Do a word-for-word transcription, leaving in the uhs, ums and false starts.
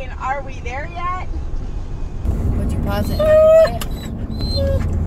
question, are we there yet? Would you pause it and play it?